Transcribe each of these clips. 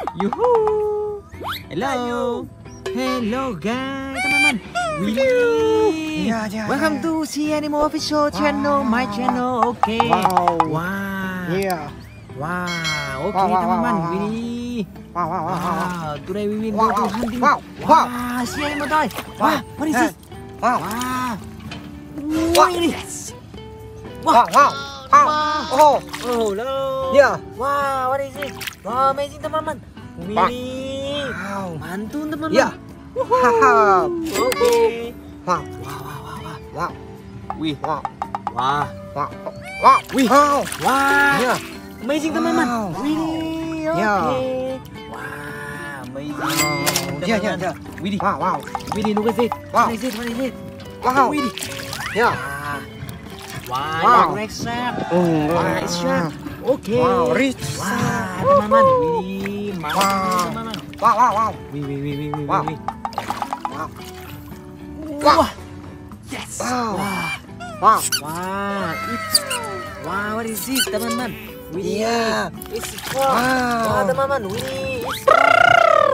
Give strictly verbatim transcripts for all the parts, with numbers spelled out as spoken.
Yuhu. Hello. Hello guys, teman-teman. Wih. Ya, ya, Welcome ya. to Si Animo Official Channel, my channel. Oke. Wow. Wah. Iya. Wah. Oke Wow, wow, teman-teman. wow, wow. Wih. Wow, wow, wow, wow. Wow. Today we will go Wow, to wow, hunting. wow, wow. Wah. Si Animo toy. Wah. What is this? Wow. Wah. Wah. Wih. Wow, wow. Wow. Oh. Oh no. Ya. Wah, what is it? Wah, amazing teman-teman. Wih. Wow. Mantun teman-teman. Ya. Haha. Oke. Wow. Wah, wah, wah, wah. Wow. Wih. Wow. Wah. Wow. Wow. Wih. Wow. Wah. Ya. Amazing teman-teman. Wow. Wih. Oke. Ya. Wah, amazing. Wow. Ya, ya, ya. Wih. Wow, wow. Wih, look at it. Wow. What is it? What is it? Wow. Wih. Ya. Wah. Wow. Wah, red shark. Oh. Wah, it's shark. Oke. Wow, rich. Wah, teman-teman. Wih, mantap Wow. teman-teman. Wow, wow, wow. Wih, wih, wih, wih, wih, Wow. wih. Wow. Wah. Yes. Wow. Wah. Wow. Wah, it's wah, what is this, teman-teman? Wih, Iya. it's frog. Wow. Wah, teman-teman, wih, it's frog.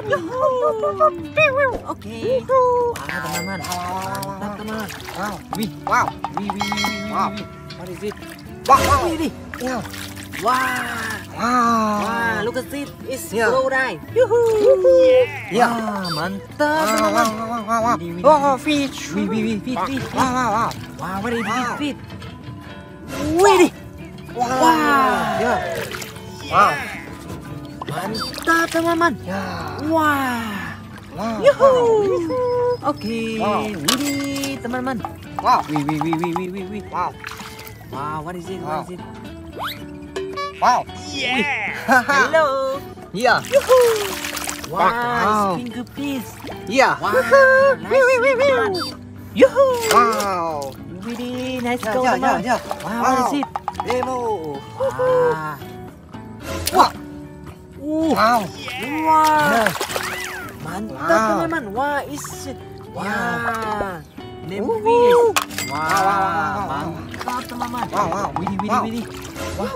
Oke. Wah, teman-teman, mantap, teman-teman. Wow. Wih, Wow. wih, wih, wih, wih, Wow. wih. What is it? Wow, wow. Wih, wih. Ya. Wah, Wow. wah, look at it, it's Iya. crocodile. Yuhu. Ya. Wah, mantap, Wow, teman-teman. wow, wow, wow, wow. Widih, widih, Oh, widih. fish. Wih, wih, wih, fit, fit, fit. Wow, wow, wow. Wah, what is this, Wow. fit? Wih, Wow. Wah. Ya. Wow. mantap, teman-teman. Ya. Wah. Wow. Yuhu. Oke. Wow. Widih, teman-teman. Wow. Wih, wih, wih, wih, wih, wih, wih. Wow. Wow, what is it? Wow. What is it? Wow. Hello. Ya. Wow, Wow. it's finger piece. Ya. Wow, nice, teman-teman. Yuhu. Wow. Widih, nice Ya, go, ya, ya, teman. ya. Wow, what is Wow. it? Demo. Wah. Wah. Uh. Wow. Wah. Ya. Mantap, Wow. teman-teman. Wah, is Wow. wah. Name Uhuh. fish. Wow, Wah, wow, wow, wow. mantap, teman-teman. Wow, wow. Widih, widih, Wow. widih. Wah.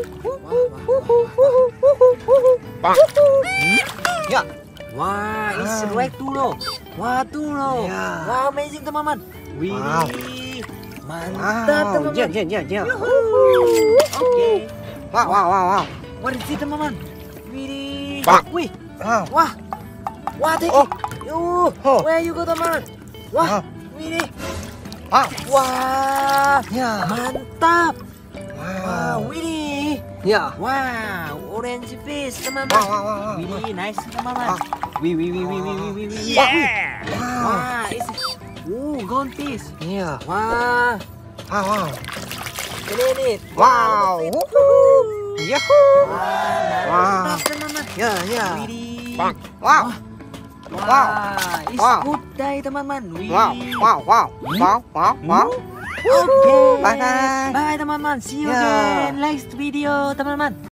Ya. Wah, is Ah. right tuh loh. Wah, tuh loh. Ya. Wah, amazing, teman-teman. Widih. Wow. Mantap, Wow. teman-teman. Ya, ya, ya, ya. Oke. Wow, wow, wow, wow. What is it, teman-teman? Widih. Wah. Wih. Wow. Wah. Wah, take Oh. it. Yuh. Oh. Where you go, teman? Wah. Wow. Widih. Wow. Wah. Ya. Mantap. Wah, Wow. widih. Ya. Wow, orange fish, teman-teman. Wow, wow, wow, wow. Widih, nice, teman-teman. Wow. Wih, wih, wih, wih, wih, wih, wih, wih. Wah. Wih. Wow. Wah, is uh, gold fish. Ya. Wah, Wow, wow. ini ini. Wow. look at it. Woohoo. Yahoo. Wah, mantap, teman-teman. Ya, ya. Widih. Wow. Wah, Wow. is Wow. good day, teman-teman. Widih. Wow. Wow, wow. Wow, wow, wow. Oke. Bye-bye. Bye, teman-teman. See you Ya. again next video, teman-teman.